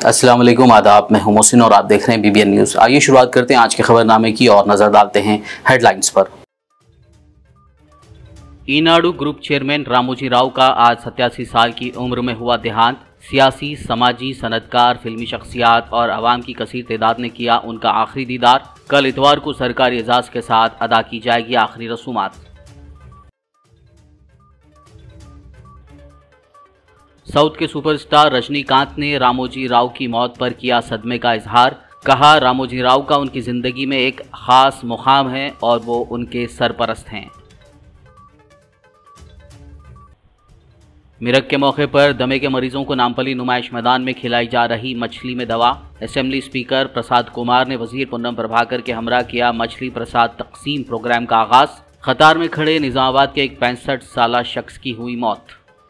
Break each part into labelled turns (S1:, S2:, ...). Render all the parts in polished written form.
S1: अस्सलाम वालेकुम, आदाब। मैं हूं मोहसिन और आप देख रहे हैं बीबीएन न्यूज़। आइए शुरुआत करते हैं आज के खबरनामे की और नजर डालते हैं हेडलाइंस पर। ईनाडू ग्रुप चेयरमैन रामोजी राव का आज 87 साल की उम्र में हुआ देहांत। सियासी, समाजी, सनतकार, फिल्मी शख्सियात और अवाम की कसीर तादाद ने किया उनका आखिरी दीदार। कल इतवार को सरकारी एजाज के साथ अदा की जाएगी आखिरी रसूमात। साउथ के सुपरस्टार रजनीकांत ने रामोजी राव की मौत पर किया सदमे का इजहार। कहा, रामोजी राव का उनकी ज़िंदगी में एक ख़ास मुकाम है और वो उनके सरपरस्त हैं। मिरक के मौके पर दमे के मरीजों को नामपली नुमाइश मैदान में खिलाई जा रही मछली में दवा। असेंबली स्पीकर प्रसाद कुमार ने वजीर पूनम प्रभाकर के हमरा किया मछली प्रसाद तकसीम प्रोग्राम का आगाज। कतार में खड़े निजामाबाद के एक 65 साला शख्स की हुई मौत।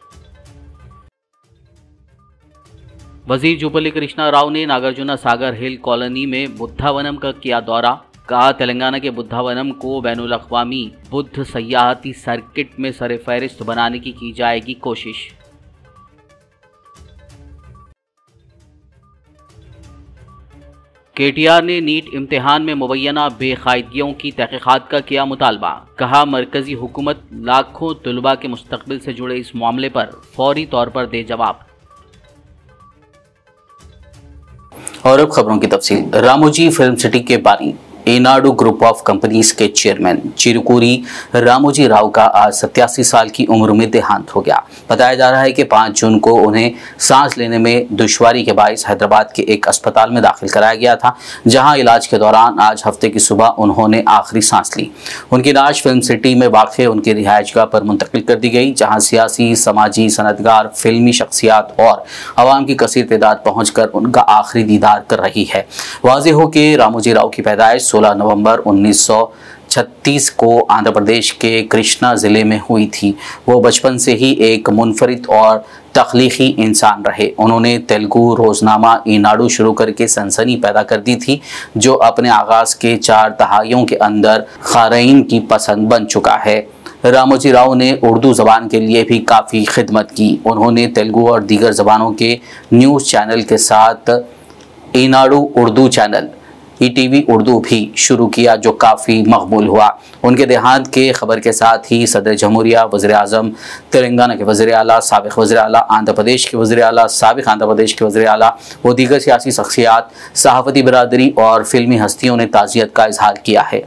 S1: वजीर जुब्बल्ली कृष्णा राव ने नागार्जुना सागर हिल कॉलोनी में बुद्धावनम का किया दौरा। कहा, तेलंगाना के बुद्धावनम को बैनुल अक़वामी बुद्ध सयाहती सर्किट में सरे फहरिस्त बनाने की जाएगी कोशिश। केटीआर ने नीट इम्तिहान में मुबैना बेकायदगियों की तहकीकात का किया मुतालबा। कहा, मरकजी हुकूमत लाखों तलबा के मुस्तकबिल से जुड़े इस मामले पर फौरी तौर पर दे जवाब। और अब खबरों की तफसील। रामोजी फिल्म सिटी के बानी ईनाडू ग्रुप ऑफ कंपनीज के चेयरमैन चिरुकुरी रामोजी राव का आज 87 साल की उम्र में देहांत हो गया। बताया जा रहा है कि 5 जून को उन्हें सांस लेने में दुश्वारी के बायस हैदराबाद के एक अस्पताल में दाखिल कराया गया था, जहां इलाज के दौरान आज हफ्ते की सुबह उन्होंने आखिरी सांस ली। उनकी लाश फिल्म सिटी में वाक़ उनकी रिहायशगाह पर मुंतकिल कर दी गई, जहाँ सियासी, समाजी, सनतकार, फिल्मी शख्सियात और अवाम की कसीर तादाद पहुँच कर उनका आखिरी दीदार कर रही है। वाज़ेह हो कि रामोजी राव की पैदाइश 16 नवंबर 1936 को आंध्र प्रदेश के कृष्णा ज़िले में हुई थी। वो बचपन से ही एक मुनफरिद और तख्लीकी इंसान रहे। उन्होंने तेलुगु रोज़नामा ईनाडू शुरू करके सनसनी पैदा कर दी थी, जो अपने आगाज़ के 4 दहाइयों के अंदर क़ारीन की पसंद बन चुका है। रामोजी राव ने उर्दू ज़बान के लिए भी काफ़ी खिदमत की। उन्होंने तेलुगु और दीगर ज़बानों के न्यूज़ चैनल के साथ ईनाडू उर्दू चैनल ईटीवी उर्दू भी शुरू किया, जो काफ़ी मकबूल हुआ। उनके देहांत के खबर के साथ ही सदर जमहूरिया, वज़ीर आज़म तेलंगाना के वज़ीर आला, साबिक़ वज़ीर आला आंध्र प्रदेश के वज़ीर आला, साबिक़ आंध्र प्रदेश के वज़ीर आला व दीगर सियासी शख्सियात, सहाफ़ती बरादरी और फिल्मी हस्तियों ने ताज़ियत का इजहार किया है।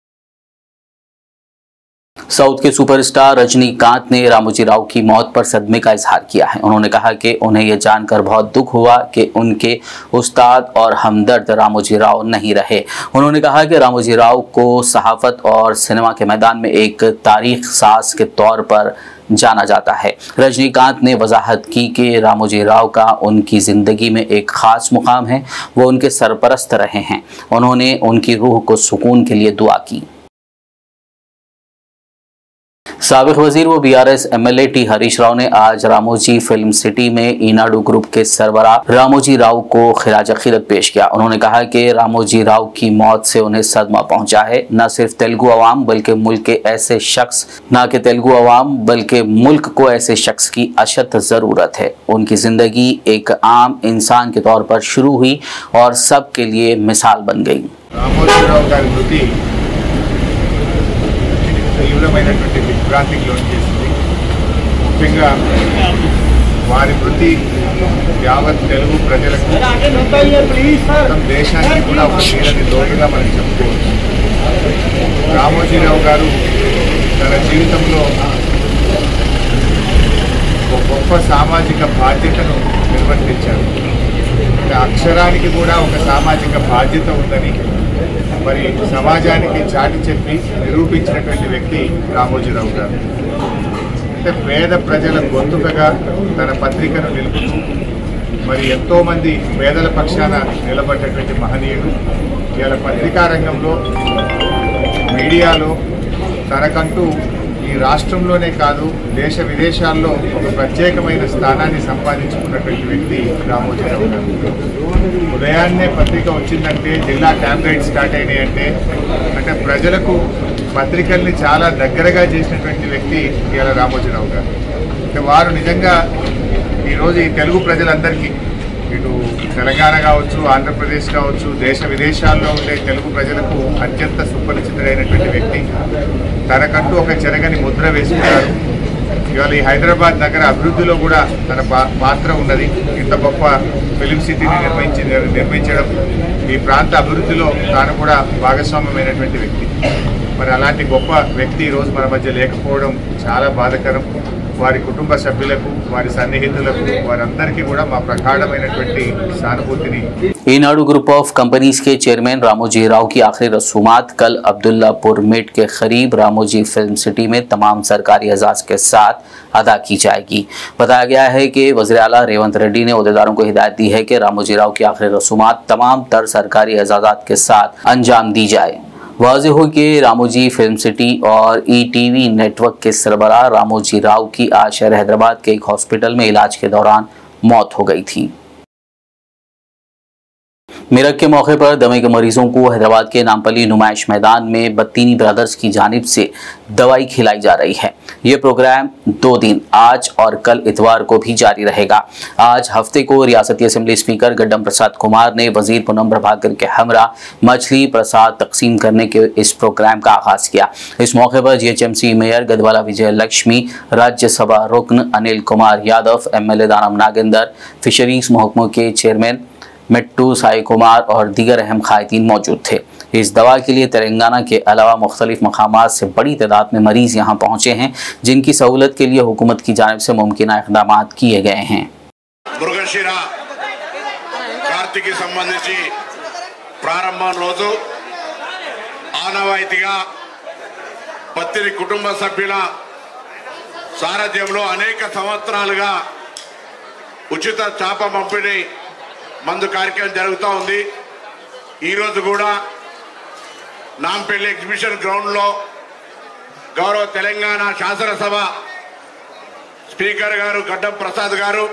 S1: साउथ के सुपरस्टार रजनीकांत ने रामोजी राव की मौत पर सदमे का इजहार किया है। उन्होंने कहा कि उन्हें यह जानकर बहुत दुख हुआ कि उनके उस्ताद और हमदर्द रामोजी राव नहीं रहे। उन्होंने कहा कि रामोजी राव को सहाफ़त और सिनेमा के मैदान में एक तारीख साज के तौर पर जाना जाता है। रजनीकांत ने वजाहत की कि रामोजी राव का उनकी ज़िंदगी में एक ख़ास मुकाम है, वो उनके सरपरस्त रहे हैं। उन्होंने उनकी रूह को सुकून के लिए दुआ की। साबिक़ वज़ीर व BRS MLA T Harish Rao ने आज रामोजी फिल्म सिटी में ईनाडू ग्रुप के सरबराह रामोजी राव को खिराज अक़ीदत पेश किया। उन्होंने कहा कि रामोजी राव की मौत से उन्हें सदमा पहुंचा है। न सिर्फ तेलुगु अवाम बल्कि मुल्क के ऐसे शख्स बल्कि मुल्क को ऐसे शख्स की अशद ज़रूरत है। उनकी ज़िंदगी एक आम इंसान के तौर पर शुरू हुई और सब के लिए मिसाल बन गई।
S2: रामोजी राव गारी मृति తీవ్రమైనటువంటి విభ్రాంతికి లోను చేసింది। ముఖ్యంగా వారి మృతి యావత్ తెలుగు ప్రజలకు, మొత్తం దేశానికి కూడా ఒక తీరని లోటుగా మనం చెప్పుకోవచ్చు। రామోజీరావు గారు తన జీవితంలో ఒక గొప్ప సామాజిక బాధ్యతను నిర్వర్తించారు। అక్షరానికి కూడా ఒక సామాజిక బాధ్యత ఉందని మరి సమాజానికి చాటి చెప్పి నిరూపించినటువంటి వ్యక్తి రామోజీరావు గారు। అంటే పేద ప్రజల గొంతుకగా తన పత్రికను నిలుపుతూ మరి ఎంతోమంది పేదల పక్షాన నిలబడ్డటువంటి మహనీయుడు। ఇవాళ పత్రికా రంగంలో, మీడియాలో తనకంటూ ఈ రాష్ట్రంలోనే కాదు దేశ విదేశాల్లో ఒక ప్రత్యేకమైన స్థానాన్ని సంపాదించుకున్నటువంటి వ్యక్తి రామోజీరావు గారు। ఉదయాన్నే పత్రిక వచ్చిందంటే జిల్లా క్యాంప్ గైడ్ స్టార్ట్ అయినాయంటే అంటే ప్రజలకు పత్రికల్ని చాలా దగ్గరగా చేసినటువంటి వ్యక్తి ఇవాళ రామోజీరావు గారు। వారు నిజంగా ఈరోజు ఈ తెలుగు ప్రజలందరికీ ఇటు తెలంగాణ కావచ్చు, ఆంధ్రప్రదేశ్ కావచ్చు, దేశ విదేశాల్లో ఉండే తెలుగు ప్రజలకు అత్యంత సుపరిచితుడైనటువంటి వ్యక్తి. తనకంటూ ఒక చెరగని ముద్ర వేసుకున్నారు. ఇవాళ ఈ హైదరాబాద్ నగర అభివృద్ధిలో కూడా తన పాత్ర ఉన్నది. ఇంత గొప్ప ఫిలిం సిటీని నిర్మించడం, ఈ ప్రాంత అభివృద్ధిలో తాను కూడా భాగస్వామ్యమైనటువంటి వ్యక్తి. మరి అలాంటి గొప్ప వ్యక్తి ఈరోజు మన మధ్య లేకపోవడం చాలా బాధాకరం. వారి కుటుంబ సభ్యులకు, వారి సన్నిహితులకు, వారందరికీ కూడా మా ప్రగాఢమైనటువంటి సానుభూతిని.
S1: ईनाडू ग्रुप ऑफ कंपनीज के चेयरमैन रामोजी राव की आखिरी रसूमात कल अब्दुल्लापुर मेट के करीब रामोजी फिल्म सिटी में तमाम सरकारी एजाज के साथ अदा की जाएगी। बताया गया है कि वज़ीर आला रेवंत रेड्डी ने अहदेदारों को हिदायत दी है कि रामोजी राव की आखिरी रसूमात तमाम तर सरकारी एजाजात के साथ अंजाम दी जाए। वाज़ेह हो कि रामोजी फिल्म सिटी और ETV नेटवर्क के सरबराह रामोजी राव की आज शहर हैदराबाद के एक हॉस्पिटल में इलाज के दौरान मौत हो गई थी। मेरठ के मौके पर दमे के मरीजों को हैदराबाद के नामपल्ली नुमाइश मैदान में बत्तीनी ब्रदर्स की जानिब से दवाई खिलाई जा रही है। ये प्रोग्राम 2 दिन आज और कल इतवार को भी जारी रहेगा। आज हफ्ते को रियासती असेंबली स्पीकर गड्डम प्रसाद कुमार ने वजीर पूनम प्रभाकर के हमरा मछली प्रसाद तकसीम करने के इस प्रोग्राम का आगाज किया। इस मौके पर GHMC मेयर गदवाला विजय लक्ष्मी, राज्यसभा रुकन अनिल कुमार यादव, MLA दानम नागेंदर, फिशरीज महकमों के चेयरमैन मिट्टू साई कुमार और दीगर अहम खायतीन मौजूद थे। इस दवा के लिए तेलंगाना के अलावा मुख्तलिफ मकामात से बड़ी तादाद में मरीज यहाँ पहुँचे हैं, जिनकी सहूलत के लिए हुकूमत की जानिब से मुमकिन इक़दाम किए गए हैं।
S3: మృగశిర కార్తీకి సంబంధించి ప్రారంభం రోజు ఆనవాయితీగా పత్తిని కుటుంబ సభ్యుల సారథ్యంలో అనేక సంవత్సరాలుగా ఉచిత చాప పంపిణీ మందు కార్యక్రమం జరుగుతూ ఉంది. ఈరోజు కూడా నాంపల్లి ఎగ్జిబిషన్ గ్రౌండ్లో గౌరవ తెలంగాణ శాసనసభ స్పీకర్ గారు గడ్డం ప్రసాద్ గారు,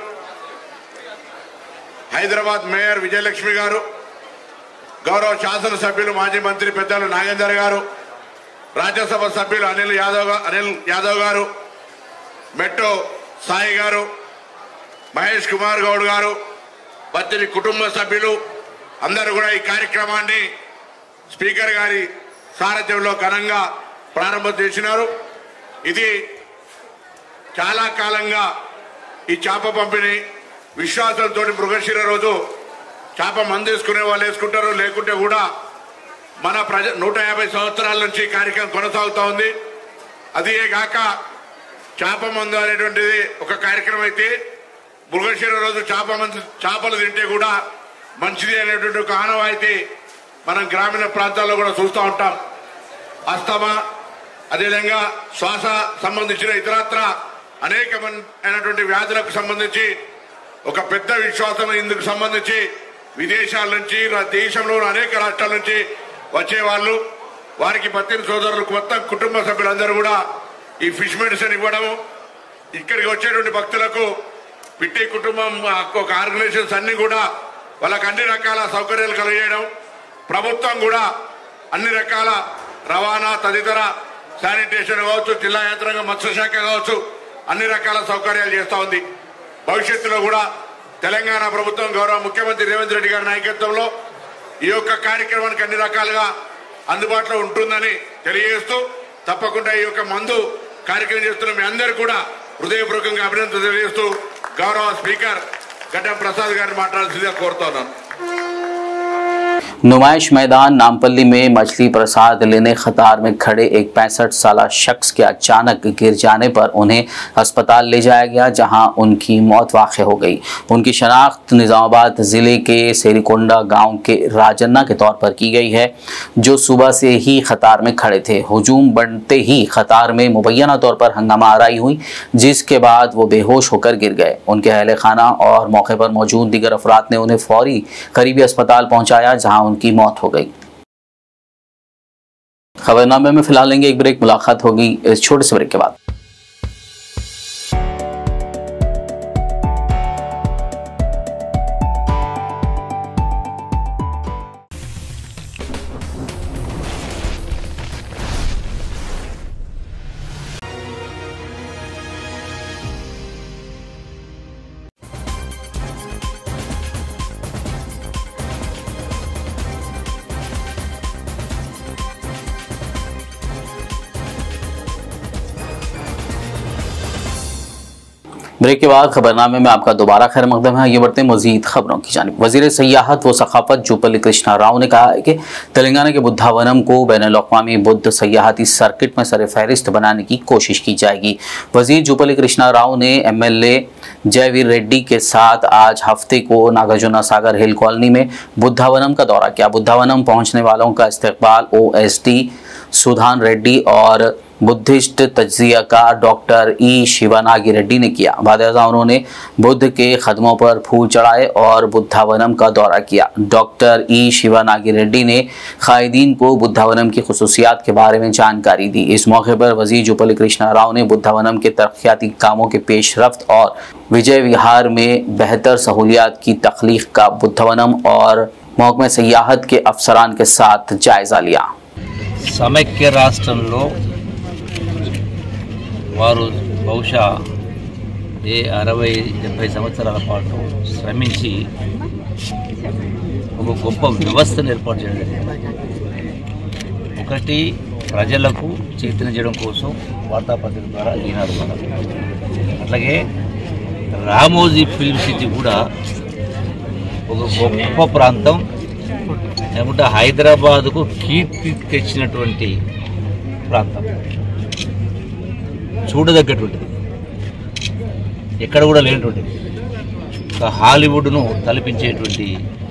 S3: హైదరాబాద్ మేయర్ విజయలక్ష్మి గారు, గౌరవ శాసనసభ్యులు మాజీ మంత్రి పెద్దలు నాగేందర్ గారు, రాజ్యసభ సభ్యులు అనిల్ యాదవ్ గారు, మెట్టో సాయి గారు, మహేష్ కుమార్ గౌడ్ గారు, బత్తిని కుటుంబ సభ్యులు అందరూ కూడా ఈ కార్యక్రమాన్ని స్పీకర్ గారి సారథ్యంలో ఘనంగా ప్రారంభం చేసినారు. ఇది చాలా కాలంగా ఈ చేప పంపిణీ విశ్వాసంతో మృగశిర రోజు చేప మందు వేసుకునే వాళ్ళు వేసుకుంటారు, లేకుంటే కూడా మన 150 సంవత్సరాల నుంచి కార్యక్రమం కొనసాగుతూ ఉంది. అదే కాక చేప మందు అనేటువంటిది ఒక కార్యక్రమం అయితే, మృగశిర రోజు చేపలు తింటే కూడా మంచిది అనేటువంటి ఒక ఆనవాయితీ మనం గ్రామీణ ప్రాంతాల్లో కూడా చూస్తూ ఉంటాం. అస్తమా, అదేవిధంగా శ్వాస సంబంధించిన ఇతరత్ర అనేకమైనటువంటి వ్యాధులకు సంబంధించి ఒక పెద్ద విశ్వాసం ఇందుకు సంబంధించి విదేశాల నుంచి, దేశంలో అనేక రాష్ట్రాల నుంచి వచ్చే వాళ్ళు, వారికి పత్తిని సోదరులకు మొత్తం కుటుంబ సభ్యులందరూ కూడా ఈ ఫిష్ మెడిసిన్ ఇవ్వడం, ఇక్కడికి వచ్చేటువంటి భక్తులకు పిట్టి కుటుంబం ఒక ఆర్గనైజేషన్స్ అన్ని కూడా వాళ్ళకి అన్ని రకాల సౌకర్యాలు కలిగేయడం, ప్రభుత్వం కూడా అన్ని రకాల రవాణా తదితర శానిటేషన్ కావచ్చు, జిల్లా యంత్రాంగం మత్స్యశాఖ కావచ్చు, అన్ని రకాల సౌకర్యాలు చేస్తూ ఉంది. భవిష్యత్తులో కూడా తెలంగాణ ప్రభుత్వం గౌరవ ముఖ్యమంత్రి రేవంత్ రెడ్డి గారి నాయకత్వంలో ఈ యొక్క కార్యక్రమానికి అన్ని రకాలుగా అందుబాటులో ఉంటుందని తెలియజేస్తూ, తప్పకుండా ఈ యొక్క మందు కార్యక్రమం చేస్తున్న మీ అందరూ కూడా హృదయపూర్వకంగా అభినందనలు తెలియజేస్తూ గౌరవ స్పీకర్ గడ్డం ప్రసాద్ గారిని మాట్లాడాల్సిందిగా కోరుతున్నాను.
S1: नुमाइश मैदान नामपल्ली में मछली प्रसाद लेने कतार में खड़े एक 65 साल शख्स के अचानक गिर जाने पर उन्हें अस्पताल ले जाया गया, जहां उनकी मौत वाक़ई हो गई। उनकी शनाख्त निज़ामाबाद ज़िले के सेरीकोंडा गांव के राजन्ना के तौर पर की गई है, जो सुबह से ही कतार में खड़े थे। हुजूम बनते ही कतार में मुबैना तौर पर हंगामा आराई हुई, जिसके बाद वो बेहोश होकर गिर गए। उनके अहले खाना और मौके पर मौजूद दीगर अफराद ने उन्हें फौरी करीबी अस्पताल पहुँचाया, जहाँ उनकी मौत हो गई। खबरनामे में फिलहाल लेंगे एक ब्रेक, मुलाकात होगी इस छोटे से ब्रेक के बाद। ब्रेक के बाद खबरनामे में आपका दोबारा खैर मकदम है। ये बढ़ते मजीद खबरों की जानिब। वजीर सयाहत व सखाफत जुपल्ली कृष्णा राव ने कहा है कि तेलंगाना के बुद्धावनम को बैनुल-अक़वामी बुद्ध सयाहती सर्किट में सरफहरिस्त बनाने की कोशिश की जाएगी। वजीर जुपल्ली कृष्णा राव ने MLA जयवीर रेड्डी के साथ आज हफ्ते को नागार्जुना सागर हिल कॉलोनी में बुद्धावनम का दौरा किया। बुद्धावनम पहुंचने वालों का इस्तकबाल OSD सुधान रेड्डी और बुद्धिस्ट तज्जियाकार डॉक्टर ई शिवानागी रेड्डी ने किया। बादशाह उन्होंने बुद्ध के कदमों पर फूल चढ़ाए और बुद्धावनम का दौरा किया। डॉक्टर ई शिवानागी रेड्डी ने कायदीन को बुद्धावनम की खुसूसियात के बारे में जानकारी दी। इस मौके पर वजीर जुपल्ली कृष्णा राव ने बुद्धावनम के तरक्याती कामों के पेशरफ्त और विजय विहार में बेहतर सहूलियात की तख्लीक का बुद्धावनम और महकमे सयाहत के अफसरान के साथ जायजा लिया।
S4: సమైక్య రాష్ట్రంలో వారు బహుశా 60-70 సంవత్సరాల పాటు శ్రమించి ఒక గొప్ప వ్యవస్థను ఏర్పాటు చేయడం జరిగింది. ఒకటి ప్రజలకు చైతన్యం చేయడం కోసం వార్తాపత్రిక ద్వారా ఈనాడు అట్లాగే రామోజీ ఫిల్మ్ సిటీ కూడా ఒక గొప్ప ప్రాంతం ఏమంటే హైదరాబాద్కు కీర్తి తెచ్చినటువంటి ప్రాంతం, చూడదగ్గటువంటిది, ఎక్కడ కూడా లేనటువంటిది, ఒక హాలీవుడ్ను తలపించేటువంటి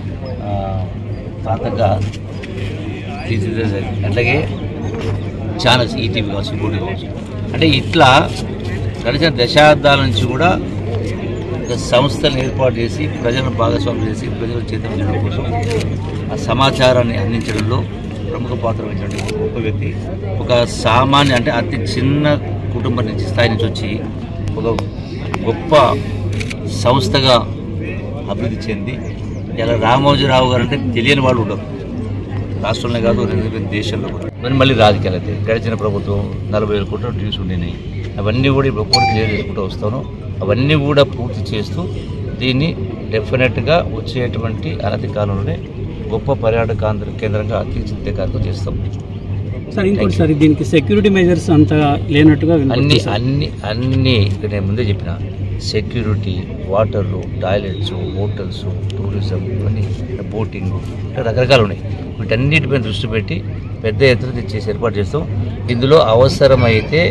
S4: ప్రాంతంగా తీర్చిదిద్దారు. అట్లాగే ఛానల్స్ ఈటీవీ కావచ్చు, ఇంకోటి కావచ్చు, అంటే ఇట్లా గడిచిన దశాబ్దాల నుంచి కూడా సంస్థలను ఏర్పాటు చేసి ప్రజలను భాగస్వామ్యం చేసి ప్రజలు చైతన్యం చేయడం కోసం ఆ సమాచారాన్ని అందించడంలో ప్రముఖ పాత్ర వహించినటువంటి గొప్ప వ్యక్తి. ఒక సామాన్య అంటే అతి చిన్న కుటుంబం నుంచి స్థాయి నుంచి వచ్చి ఒక గొప్ప సంస్థగా అభివృద్ధి చెంది ఇలా రామోజీరావు గారు అంటే తెలియని వాళ్ళు ఉండరు, రాష్ట్రంలో కాదు దేశంలో కూడా. మళ్ళీ రాజకీయాలు అయితే గడిచిన ప్రభుత్వం 40,000 కోట్ల డ్యూస్ ఉండినాయి, అవన్నీ కూడా ఇప్పుడు ఒక్కొక్కటి క్లియర్ చేసుకుంటూ వస్తాను. అవన్నీ కూడా పూర్తి చేస్తూ దీన్ని డెఫినెట్గా వచ్చేటువంటి అనతి కాలంలోనే గొప్ప పర్యాటక కేంద్రంగా తీర్చిదిద్దే కార్యక్రమం చేస్తాం.
S5: సార్ ఇంకోటిసారి దీనికి సెక్యూరిటీ మెజర్స్ అంతా లేనట్టుగా
S4: అన్ని నేను ముందే చెప్పిన సెక్యూరిటీ, వాటర్లు, టాయిలెట్స్, హోటల్స్, టూరిజం, ఇవన్నీ బోటింగ్, రకరకాలు ఉన్నాయి. వీటన్నిటిపైన దృష్టి పెట్టి పెద్ద ఎత్తున చేసి ఏర్పాటు చేస్తాం. ఇందులో అవసరమైతే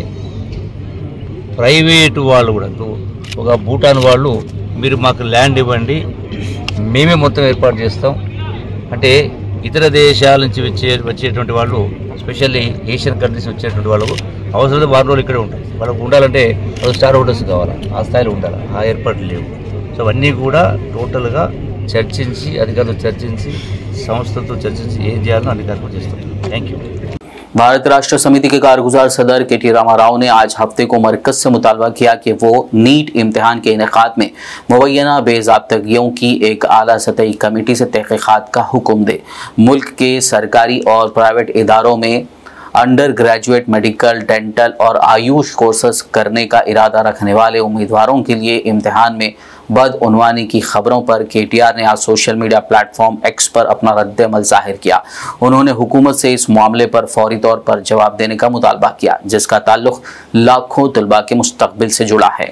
S4: ప్రైవేటు వాళ్ళు కూడా, ఒక భూటాన్ వాళ్ళు మీరు మాకు ల్యాండ్ ఇవ్వండి మేమే మొత్తం ఏర్పాటు చేస్తాం అంటే, ఇతర దేశాల నుంచి వచ్చేటువంటి వాళ్ళు, స్పెషల్లీ ఏషియన్ కంట్రీస్ వచ్చేటువంటి వాళ్ళకు అవసరం వారం రోజులు ఇక్కడే ఉంటారు. వాళ్ళకు ఉండాలంటే వాళ్ళకి స్టార్ హోటల్స్ కావాలా, ఆ స్థాయిలో ఉండాలి, ఆ ఏర్పాట్లు లేవు. సో అవన్నీ కూడా టోటల్గా చర్చించి, అధికారులతో చర్చించి, సంస్థలతో చర్చించి ఏం చేయాలో అన్ని కార్యక్రమాలు చేస్తాం. Thank you.
S1: भारत राष्ट्र समिति के कारगुजार सदर KT रामाराव ने आज हफ्ते को मरकज से मुतालबा किया कि वो नीट इम्तिहान के इनेकाद में मुबैना बेज़ाब्तगियों की एक आला सतही कमेटी से तहकीकात का हुक्म दे। मुल्क के सरकारी और प्राइवेट इदारों में अंडर ग्रेजुएट मेडिकल, डेंटल और आयुष कोर्सेस करने का इरादा रखने वाले उम्मीदवारों के लिए इम्तिहान में बदउनवानी की खबरों पर KTR ने आज सोशल मीडिया प्लेटफॉर्म X पर अपना रद्द-ए-अमल जाहिर किया। उन्होंने हुकूमत से इस मामले पर फौरी तौर पर जवाब देने का मुतालबा किया, जिसका ताल्लुक लाखों तलबा के मुस्तकबिल से जुड़ा है।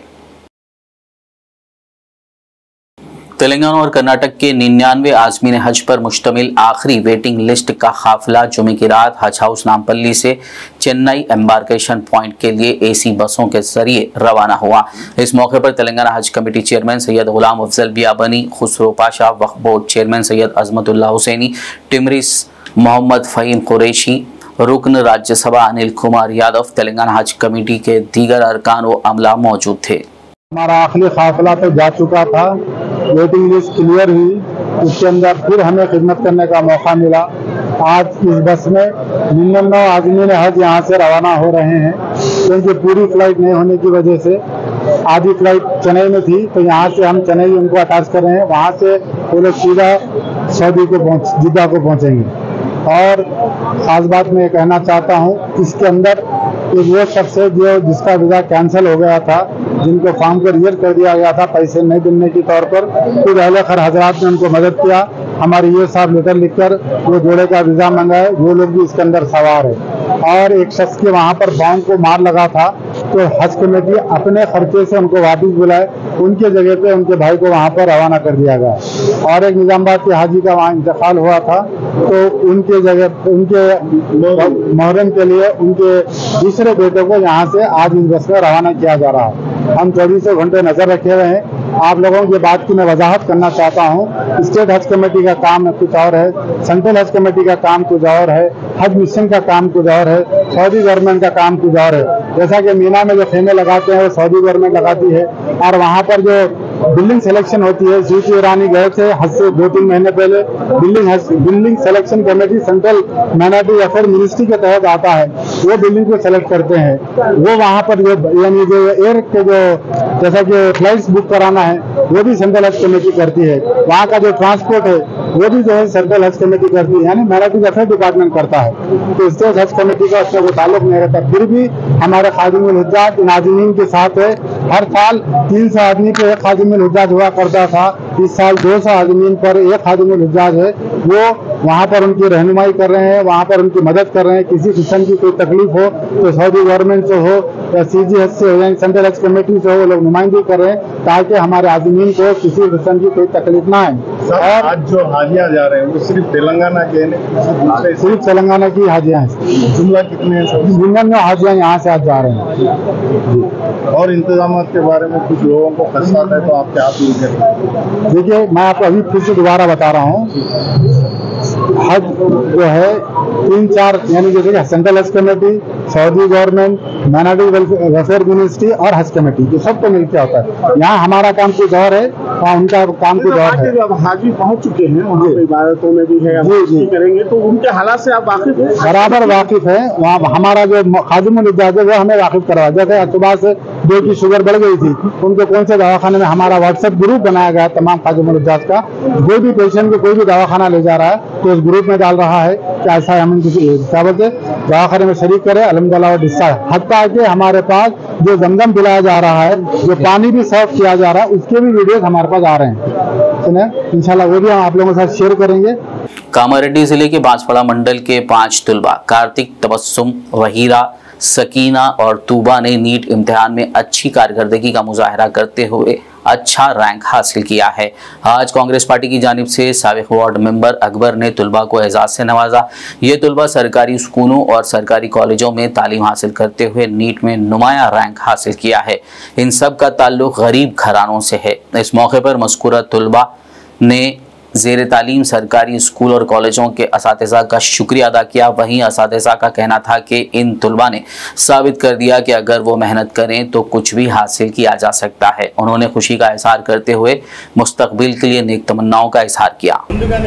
S1: तेलंगाना और कर्नाटक के 99 आज़मीन हज पर मुश्तमिल आखिरी वेटिंग लिस्ट का काफिला जुमे की रात हज हाउस नामपल्ली से चेन्नई एम्बार्केशन पॉइंट के लिए AC बसों के जरिए रवाना हुआ। इस मौके पर तेलंगाना हज कमेटी चेयरमैन सैयद गुलाम अफजल बियाबनी, खुसरो पाशा, वक्फ board chairman Syed Azmatullah Hussaini, TMREIS Mohammed Faheem Qureshi, रुकन राज्यसभा अनिल कुमार यादव, तेलंगाना हज कमेटी के दीगर अरकान व अमला मौजूद थे।
S6: हमारा आखिरी काफिला तो जा चुका था, वेटिंग लिस्ट क्लियर हुई, उसके अंदर फिर हमें खिदमत करने का मौका मिला। आज इस बस में 99 आज़मीन हज यहाँ से रवाना हो रहे हैं, क्योंकि पूरी फ्लाइट नहीं होने की वजह से आधी फ्लाइट चेन्नई में थी, तो यहाँ से हम चेन्नई उनको अटैच कर रहे हैं, वहाँ से वो लोग सीधा सऊदी को जिद्दा को पहुँचेंगे। और खास बात मैं कहना चाहता हूँ, इसके अंदर एक वो शख्स है जो जिसका वीज़ा कैंसिल हो गया था, जिनको फॉर्म को रिजेक्ट कर दिया गया था पैसे नहीं देने के तौर पर, फिर अहले खैर हजरात ने उनको मदद किया। हमारे ये साहब लेटर लिखकर वो जोड़े का वीज़ा मंगाए, वो लोग भी इसके अंदर सवार है। और एक शख्स के वहाँ पर पाँव को मार लगा था, तो हज कमेटी अपने खर्चे से उनको वापस बुलाए, उनके जगह पे उनके भाई को वहाँ पर रवाना कर दिया गया। और एक निजामाबाद के हाजी का वहाँ इंतकाल हुआ था, तो उनके जगह उनके मुहर्रम के लिए उनके दूसरे बेटे को यहाँ से आज इस बस में रवाना किया जा रहा है। हम 24 घंटे नजर रखे हुए हैं। आप लोगों की बात की मैं वजाहत करना चाहता हूँ। स्टेट हज कमेटी का काम कुछ और है, सेंट्रल हज कमेटी का काम कुछ और है, हज मिशन का काम कुछ और है, सऊदी गवर्नमेंट का काम कुछ और है। जैसा कि मीना में जो खेमे लगाते हैं वो सऊदी गवर्नमेंट लगाती है, और वहाँ पर जो बिल्डिंग सिलेक्शन होती है, सीटी ईरानी गए थे हज से 2-3 महीने पहले। Building selection committee central minority affair ministry के तहत आता है, वो बिल्डिंग को सेलेक्ट करते हैं। वो वहाँ पर जो यानी जो एयर के जो जैसा कि फ्लाइट्स बुक कराना है वो भी सेंट्रल हज कमेटी करती है। वहाँ का जो ट्रांसपोर्ट है वो भी जो है सेंट्रल हज कमेटी करती है, यानी माइनॉरिटी अफेयर डिपार्टमेंट करता है। तो स्टेट हज कमेटी का उससे कोई ताल्लुक नहीं रहता। फिर भी हमारे खादिमुल हुज्जाज नाज़रीन के साथ है। हर साल 300 आदमी पे एक खादिमुल हुज्जाज हुआ करता था, इस साल 200 आदमी पर एक खादिमुल हुज्जाज है। वो वहाँ पर उनकी रहनुमाई कर रहे हैं, वहाँ पर उनकी मदद कर रहे हैं। किसी किस्म की कोई तकलीफ हो तो सऊदी गवर्नमेंट से हो या CGH से हो या सेंट्रल हज कमेटी से हो, वो लोग नुमाइंदगी कर रहे हैं ताकि हमारे आदमीन को किसी किस्म की कोई तकलीफ ना आए।
S7: और आज जो हाजियाँ जा रहे हैं वो सिर्फ तेलंगाना के
S6: सिर्फ तेलंगाना की हाजियाँ हैं।
S7: जुमला कितने
S6: यूनियन में हाजियाँ यहाँ से आज जा रहे हैं।
S7: और इंतजाम के बारे में कुछ लोगों को खदशात है तो आप क्या अपील करें?
S6: देखिए, मैं आपको अभी फिर से दोबारा बता रहा हूँ, हज जो है 3-4 यानी जैसे सेंट्रल हज committee, Saudi government, minority welfare ministry और हज कमेटी, ये सब तो मिलकर होता है। यहाँ हमारा काम कुछ और है, वहाँ उनका काम कुछ और है।
S7: अब हाजी पहुँच चुके हैं, वहाँ पे इबादतों में भी है, जी करेंगे तो उनके हालात से आप वाकिफ हैं?
S6: बराबर वाकिफ है। वहाँ हमारा जो खादिमुल हुज्जाज है वो हमें वाकिफ करवा। जैसे सुबह से 2 की शुगर बढ़ गई थी, उनके कौन से दवाखाने में हमारा व्हाट्सएप ग्रुप बनाया गया तमाम खादिमुल हुज्जाज का। कोई भी पेशेंट को कोई भी दवाखाना ले जा रहा है तो उस ग्रुप में डाल रहा है कि ऐसा हम क्या बोलते दवाखाने में शरीक करे, अल्हम्दुलिल्लाह और डिस्चार्ज। हत्ता कि हमारे पास जो जमजम पिलाया जा रहा है, जो पानी भी सर्व किया जा रहा है, उसके भी वीडियोस हमारे पास आ रहे हैं। सुने, इंशाल्लाह वो भी हम आप लोगों के साथ शेयर करेंगे।
S1: कामारेड्डी जिले के बांसवाड़ा मंडल के 5 तुलबा कार्तिक, तबस्सुम, वहीरा, सकीना और तूबा ने नीट इम्तिहान में अच्छी कारकर्दगी का मुजाहरा करते हुए अच्छा रैंक हासिल किया है। आज कांग्रेस पार्टी की जानिब से साबिक वार्ड मेंबर अकबर ने तुलबा को एजाज से नवाजा। ये तुलबा सरकारी स्कूलों और सरकारी कॉलेजों में तालीम हासिल करते हुए नीट में नुमाया रैंक हासिल किया है। इन सब का ताल्लुक गरीब घरानों से है। इस मौके पर मज़कूरा तुलबा ने ज़ेर तालीम सरकारी स्कूल और कॉलेजों के असातिज़ा का शुक्रिया अदा किया। वहीं असातिज़ा का कहना था कि इन तुलबा ने साबित कर दिया कि अगर वो मेहनत करें तो कुछ भी हासिल किया जा सकता है। उन्होंने खुशी का इजहार करते हुए मुस्तकबिल के लिए नेक तमन्नाओं का इजहार किया।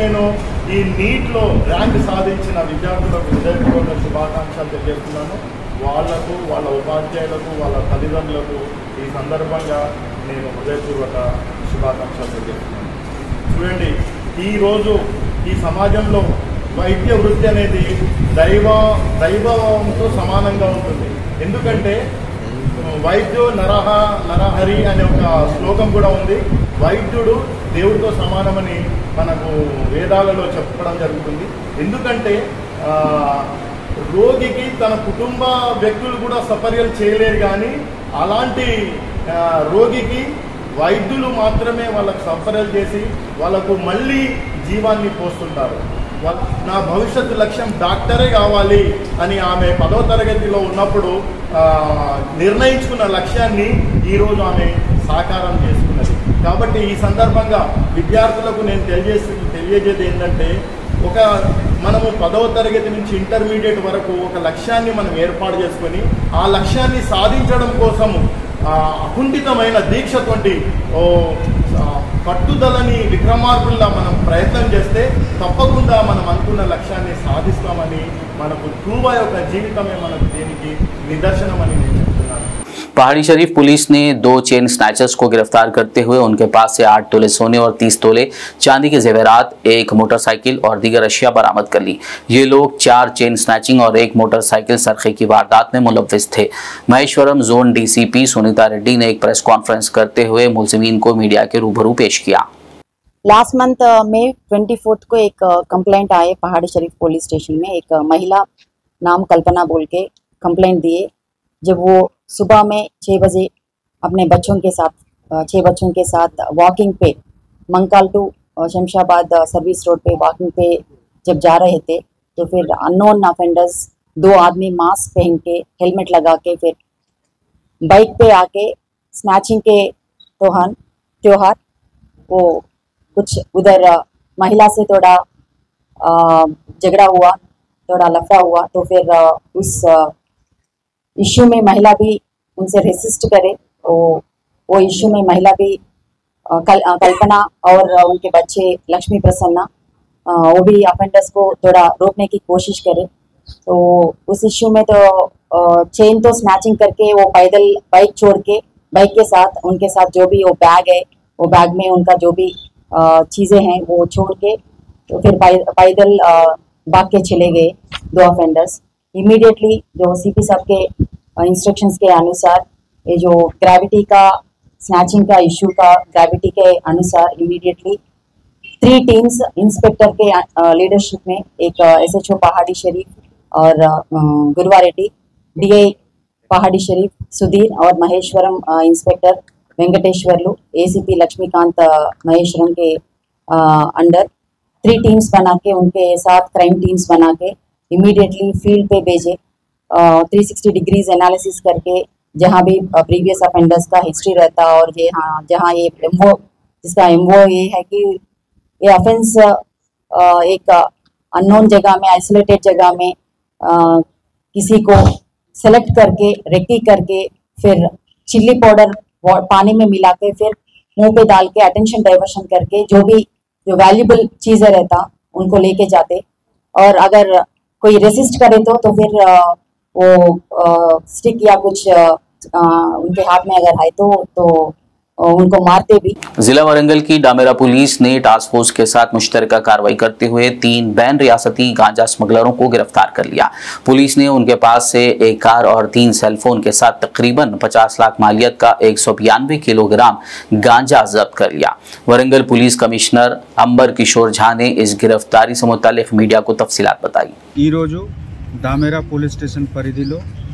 S7: नीटलो रैंक సాధించిన విద్యార్థులకు హృదయపూర్వక శుభాకాంక్షలు తెలియజేస్తున్నాను। వాళ్లకు, వాళ్ళ ఉపాధ్యాయులకు, వాళ్ళ తల్లిదండ్రులకు ఈ సందర్భంగా నేను హృదయపూర్వక శుభాకాంక్షలు తెలియజేస్తున్నాను। చూడండి, ఈరోజు ఈ సమాజంలో వైద్య వృత్తి అనేది దైవంతో సమానంగా ఉంటుంది। ఎందుకంటే వైద్యో నరహరి అనే ఒక శ్లోకం కూడా ఉంది। వైద్యుడు దేవుడితో సమానమని మనకు వేదాలలో చెప్పడం జరుగుతుంది। ఎందుకంటే రోగికి తన కుటుంబ వ్యక్తులు కూడా సపర్యలు చేయలేరు, కానీ అలాంటి రోగికి వైద్యులు మాత్రమే వాళ్ళకు సపర్యలు చేసి వాళ్ళకు మళ్ళీ జీవాన్ని పోస్తుంటారు। నా భవిష్యత్తు లక్ష్యం డాక్టరే కావాలి అని ఆమె 10వ తరగతిలో ఉన్నప్పుడు నిర్ణయించుకున్న లక్ష్యాన్ని ఈరోజు ఆమె సాకారం చేసుకున్నది। కాబట్టి ఈ సందర్భంగా విద్యార్థులకు నేను తెలియజేది ఏంటంటే, మనము 10వ తరగతి నుంచి ఇంటర్మీడియట్ వరకు ఒక లక్ష్యాన్ని మనం ఏర్పాటు చేసుకొని ఆ లక్ష్యాన్ని సాధించడం కోసము అకుంఠితమైన దీక్షతోటి పట్టుదలని విక్రమార్కుల్లా మనం ప్రయత్నం చేస్తే తప్పకుండా మనం అనుకున్న లక్ష్యాన్ని సాధిస్తామని, మనకు తూబా యొక్క జీవితమే మనకు దీనికి నిదర్శనమని నేను చెప్తున్నాను।
S1: पहाड़ी शरीफ पुलिस ने 2 चेन स्नैचर्स को गिरफ्तार करते हुए उनके पास से 8 तोले सोने और 30 तोले चांदी के जेवरात, 1 मोटरसाइकिल और दीगर अशिया बरामद कर ली। ये लोग 4 चेन स्नैचिंग और 1 मोटरसाइकिल सरखे की वारदात में मुलव्विस थे। महेश्वरम जोन DCP सुनीता रेड्डी ने एक प्रेस कॉन्फ्रेंस करते हुए मुलजिमीन को मीडिया के रूबरू पेश किया।
S8: लास्ट मंथ में 24 को एक कंप्लेंट आए पहाड़ी शरीफ पुलिस स्टेशन में। एक महिला नाम कल्पना बोल के कंप्लेंट दिए। जब वो सुबह में 6 बजे अपने बच्चों के साथ 6 बच्चों के साथ वॉकिंग पे Mankhal to Shamshabad service road पे वॉकिंग पे जब जा रहे थे तो फिर अननोन ऑफेंडर्स 2 आदमी मास्क पहन के हेलमेट लगा के फिर बाइक पे आके स्नैचिंग के त्योहार वो कुछ उधर महिला से थोड़ा झगड़ा हुआ, थोड़ा लफड़ा हुआ। तो फिर उस इश्यू में महिला भी उनसे रेसिस्ट करे। वो इश्यू में महिला भी कल्पना और उनके बच्चे लक्ष्मी प्रसन्ना वो भी अफेंडर्स को थोड़ा रोकने की कोशिश करे। तो उस इश्यू में तो चेन तो स्नैचिंग करके वो पैदल बाइक छोड़ के बाइक के साथ उनके साथ जो भी वो बैग है वो बैग में उनका जो भी चीज़ें हैं वो छोड़ के तो फिर पैदल भाग के चले गए 2 अफेंडर्स। इमीडिएटली जो सीपी साहब के इंस्ट्रक्शंस के अनुसार ये जो ग्रेविटी का स्नैचिंग का इशू का ग्रेविटी के अनुसार इमीडिएटली 3 टीम्स इंस्पेक्टर के लीडरशिप में एक SHO पहाड़ी शरीफ और गुरुवा रेड्डी, DI पहाड़ी शरीफ सुधीर और महेश्वरम इंस्पेक्टर वेंकटेश्वरलू, ACP लक्ष्मीकांत महेश्वरम के अंडर 3 टीम्स बना के उनके साथ क्राइम टीम्स बना के इमीडिएटली फील्ड पे भेजे। 360 डिग्रीज एनालिसिस करके जहाँ भी प्रीवियस अफेंडर्स का हिस्ट्री रहता और ये जहाँ ये एमओ जिसका एमओ ये है कि ये ऑफेंस एक अननोन जगह में आइसोलेटेड जगह में किसी को सेलेक्ट करके रेकी करके फिर चिल्ली पाउडर पानी में मिला के फिर मुंह पे डाल के अटेंशन डाइवर्शन करके जो वैल्यूबल चीजें रहता उनको लेके जाते। और अगर कोई रेसिस्ट करे तो फिर वो स्टिक या कुछ उनके हाथ में अगर है तो उनको मारते भी।
S1: जिला वारंगल की डामेरा पुलिस ने टास्क फोर्स के साथ मुश्तरका कार्रवाई करते हुए 3 बैन रियासती गांजा स्मगलरों को गिरफ्तार कर लिया। पुलिस ने उनके पास से एक कार और 3 सेलफोन के साथ तकरीबन 50 लाख मालियत का 192 किलोग्राम गांजा जब्त कर लिया। वारंगल पुलिस कमिश्नर अंबर किशोर झा ने इस गिरफ्तारी से मुतालिक मीडिया को तफसीलात बताई।
S9: ఈ రోజు దామెరా పోలీస్ స్టేషన్ పరిధిలో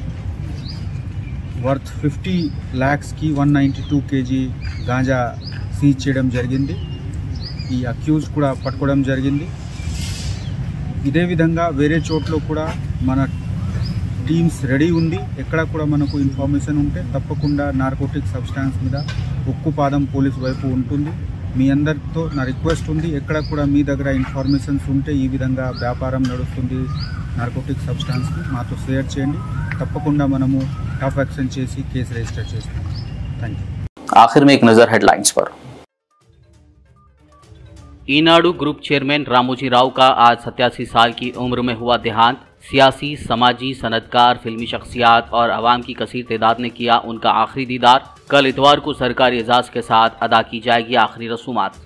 S9: వర్త్ 50 lakhs की 192 kg గాంజా సీజ్ చేయడం జరిగింది। ఈ అక్యూజ్ కూడా పట్టుకోవడం జరిగింది। ఇదే విధంగా వేరే చోట్ల కూడా మన టీమ్స్ రెడీ ఉంది। ఎక్కడ కూడా మనకు ఇన్ఫర్మేషన్ ఉంటే తప్పకుండా నార్కోటిక్ సబ్స్టాన్స్ మీద ఉక్కుపాదం పోలీస్ వైపు ఉంటుంది। మీ అందరితో నా రిక్వెస్ట్ ఉంది, ఎక్కడ కూడా మీ దగ్గర ఇన్ఫర్మేషన్స్ ఉంటే ఈ విధంగా వ్యాపారం నడుస్తుంది నార్కోటిక్ సబ్స్టాన్స్ కి మాతో షేర్ చేయండి। తప్పకుండా మనము टफ एक्शन చేసి కేసు రిజిస్టర్ చేస్తాం। థాంక్యూ।
S1: आखिर में एक नजर हेडलाइंस पर। ईनाडू ग्रुप चेयरमैन रामोजी राव का आज 87 साल की उम्र में हुआ देहांत। सियासी, समाजी, सनतकार, फिल्मी शख्सियात और अवाम की कसीर तादाद ने किया उनका आखिरी दीदार। कल इतवार को सरकारी एजाज के साथ अदा की जाएगी आखिरी रसूमात।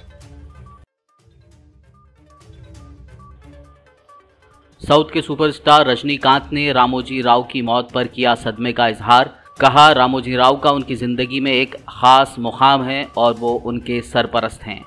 S1: साउथ के सुपरस्टार रजनीकांत ने रामोजी राव की मौत पर किया सदमे का इजहार। कहा, रामोजी राव का उनकी जिंदगी में एक खास मुकाम है और वो उनके सरपरस्त हैं।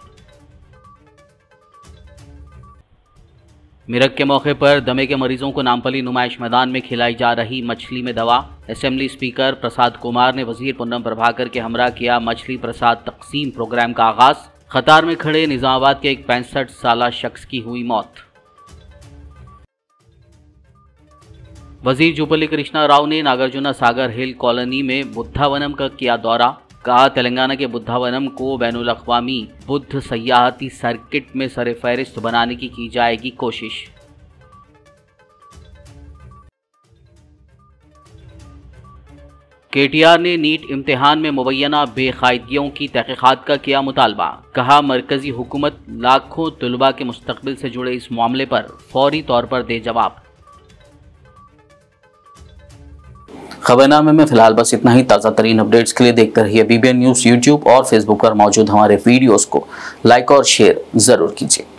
S1: मिरक के मौके पर दमे के मरीजों को नामपली नुमाइश मैदान में खिलाई जा रही मछली में दवा। असेंबली स्पीकर प्रसाद कुमार ने वजीर पूनम प्रभाकर के हमरा किया मछली प्रसाद तकसीम प्रोग्राम का आगाज। कतार में खड़े निजामाबाद के एक 65 साला शख्स की हुई मौत। वजीर जुब्बल्ली कृष्णा राव ने नागार्जुना सागर हिल कॉलोनी में बुद्धावनम का किया दौरा। कहा, तेलंगाना के बुद्धावनम को बैनुल अक़वामी बुद्ध सयाहती सर्किट में सरे फहरिस्त बनाने की जाएगी कोशिश। KTR ने नीट इम्तिहान में मुबैना बेकायदगियों की तहकीकात का किया मुतालबा। कहा, मरकजी हुकूमत लाखों तलबा के मुस्तकबिल से जुड़े इस मामले पर फौरी तौर पर दे जवाब। खबरनामे में फिलहाल बस इतना ही। ताज़ा तरीन अपडेट्स के लिए देखते रहिए BBN न्यूज़। यूट्यूब और फेसबुक पर मौजूद हमारे वीडियोस को लाइक और शेयर जरूर कीजिए।